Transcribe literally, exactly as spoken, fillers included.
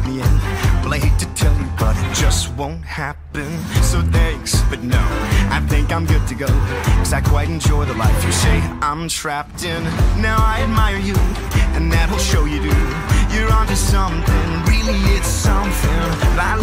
me in. Well, I hate to tell you, but it just won't happen. So thanks, but no, I think I'm good to go, cause I quite enjoy the life you say I'm trapped in. Now I admire you, and that'll show you do. You're onto something, really it's something. I